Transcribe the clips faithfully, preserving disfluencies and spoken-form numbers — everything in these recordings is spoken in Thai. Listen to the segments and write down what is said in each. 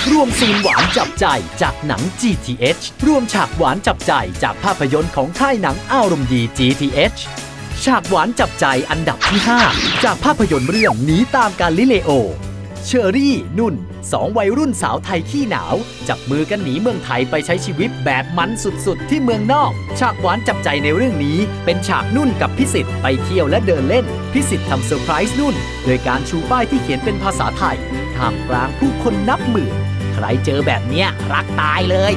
รวมซีนหวานจับใจจากหนัง จี ที เอช รวมฉากหวานจับใจจากภาพยนตร์ของค่ายหนังอารมณ์ดี จี ที เอช ฉากหวานจับใจอันดับที่ห้าจากภาพยนตร์เรื่องหนีตามกาลิเลโอเชอรี่นุ่นสองวัยรุ่นสาวไทยขี้หนาวจับมือกันหนีเมืองไทยไปใช้ชีวิตแบบมันสุดๆที่เมืองนอกฉากหวานจับใจในเรื่องนี้เป็นฉากนุ่นกับพิสิทธิ์ไปเที่ยวและเดินเล่นพิสิทธิ์ทำเซอร์ไพรส์นุ่นโดยการชูป้ายที่เขียนเป็นภาษาไทยท่ามกลางผู้คนนับหมื่นใครเจอแบบเนี้ยรักตายเลย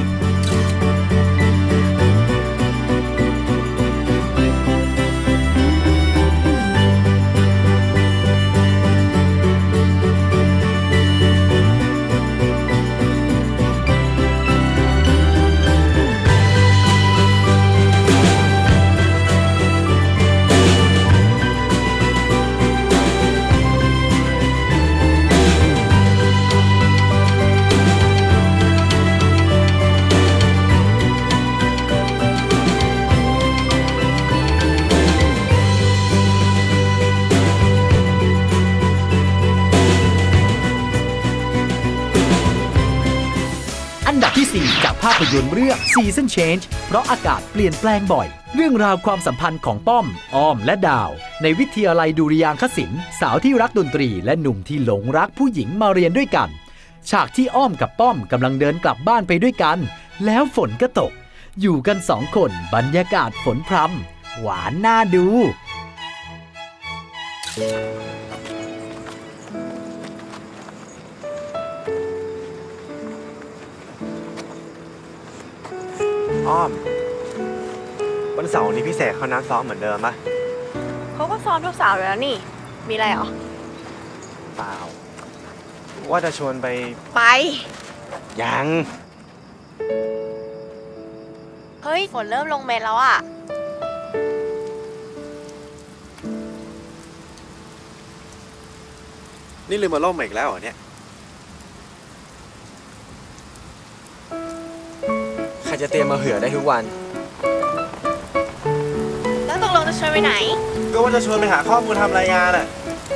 อันดับที่สี่จากภาพยนตร์เรื่อง Season Change เพราะอากาศเปลี่ยนแปลงบ่อยเรื่องราวความสัมพันธ์ของป้อมอ้อมและดาวในวิทยาลัยดุริยางคศิลป์สาวที่รักดนตรีและหนุ่มที่หลงรักผู้หญิงมาเรียนด้วยกันฉากที่อ้อมกับป้อมกำลังเดินกลับบ้านไปด้วยกันแล้วฝนก็ตกอยู่กันสองคนบรรยากาศฝนพรำหวานน่าดูอ้อมวันเสาร์นี้พี่เสกเขานัดซ้อมเหมือนเดิมปะเขาก็ซ้อมทุกเสาร์แล้วนี่มีอะไรหรอเปล่าว่าจะชวนไปไปยังเฮ้ยฝนเริ่มลงเม็ดแล้วอ่ะนี่ลืมมาล่มอีกแล้วเหรอเนี่ยใครจะเตรียมมาเหือได้ทุกวันแล้วตกลงจะชวนไปไหนก็ว่าจะชวนไปหาข้อมูลทำรายงานอะ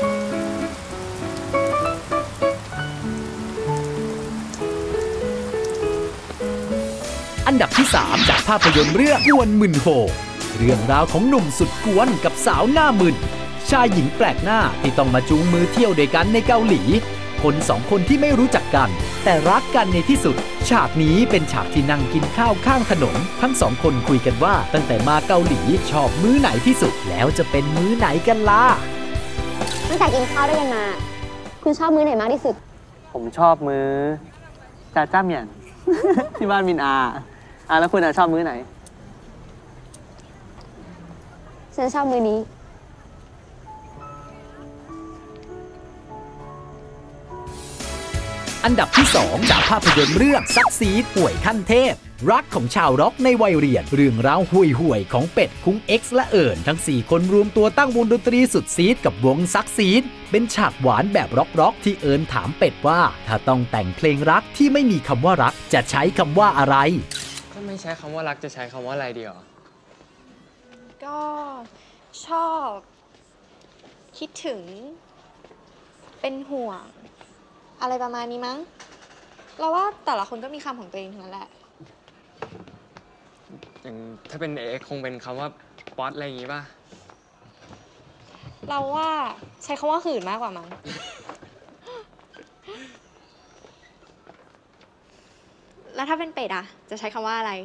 อันดับที่สามจากภาพยนตร์เรื่องกวนมึนโฮเรื่องราวของหนุ่มสุดกวนกับสาวหน้ามึนชายหญิงแปลกหน้าที่ต้องมาจูงมือเที่ยวด้วยกันในเกาหลีคนสองคนที่ไม่รู้จักกันแต่รักกันในที่สุดฉากนี้เป็นฉากที่นั่งกินข้าวข้างถนนทั้งสองคนคุยกันว่าตั้งแต่มาเกาหลีชอบมื้อไหนที่สุดแล้วจะเป็นมื้อไหนกันล่ะตั้งแต่กินข้าวด้วยกันมาคุณชอบมื้อไหนมากที่สุดผมชอบมื้อจาจ้าเหมี่ยน ที่บ้านมินอาอ่ะแล้วคุณชอบมื้อไหนฉันชอบมื้อนี้อันดับที่สองจากภาพยนตร์เรื่องซักซีดป่วยขั้นเทพรักของชาวร็อกในวัยเรียนเรื่องราวห่วยๆของเป็ดคุ้ง X และเอิญทั้งสี่คนรวมตัวตั้งวงดนตรีสุดซีดกับวงซักซีดเป็นฉากหวานแบบร็อกๆที่เอิญถามเป็ดว่าถ้าต้องแต่งเพลงรักที่ไม่มีคำว่ารักจะใช้คำว่าอะไรก็ไม่ใช้คำว่ารักจะใช้คำว่าอะไรดีหรอก็ชอบคิดถึงเป็นห่วงอะไรประมาณนี้มั้งเราว่าแต่ละคนก็มีคำของตัวเองทั้งนั้นแหละอย่างถ้าเป็นเอคงเป็นคำว่าป๊อตอะไรอย่างงี้ป่ะเราว่าใช้คำว่าหื่นมากกว่ามั้งแล้วถ้าเป็นเป็ดอะจะใช้คำว่าอะไร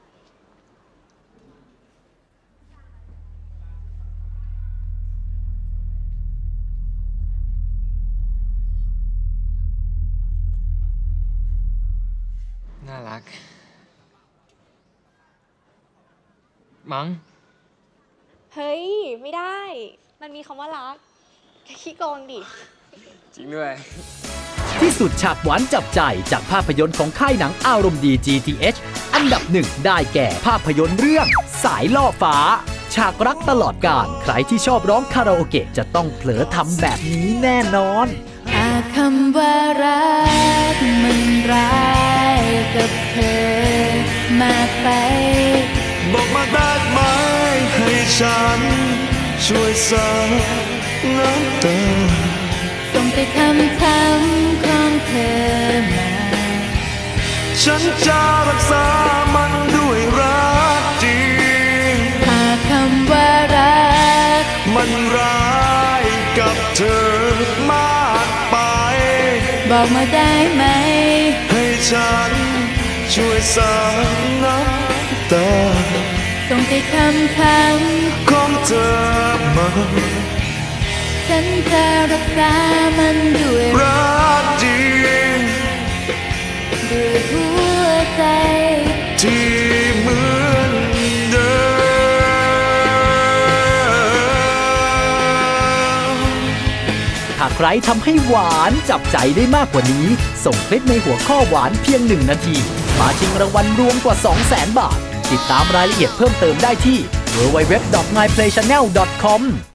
น่ารักมั้งเฮ้ยไม่ได้มันมีคำว่ารักแค่ขี้โกงดิจริงด้วยที่สุดฉากหวานจับใจจากภาพยนตร์ของค่ายหนังอารมณ์ดี จี ที เอช อันดับหนึ่งได้แก่ภาพยนตร์เรื่องสายล่อฟ้าฉากรักตลอดกาลใครที่ชอบร้องคาราโอเกะจะต้องเผลอทำแบบนี้แน่นอนหากคำว่ารักมันร้ายกับเธอมากไปบอกมาได้ไหมให้ฉันช่วยซับน้ำตาส่งไปคำคำของเธอมาฉันจะรักษามันด้วยรักจริงหากคำว่ารักมันร้ายกับเธอมากไปบอกมาได้ไหมให้ฉันช่วยสานน้ำตาส่งใจคำคำของเธอมาฉันจะรักษามันด้วยรักจริงด้วยหัวใจที่เหมือนเดิมถ้าใครทำให้หวานจับใจได้มากกว่านี้ส่งคลิปในหัวข้อหวานเพียงหนึ่งนาทีมาชิงรางวัลรวมกว่า สองแสน บาทติดตามรายละเอียดเพิ่มเติมได้ที่ ดับเบิลยู ดับเบิลยู ดับเบิลยู ดอท มาย เพลย์ ชาแนล ดอท คอม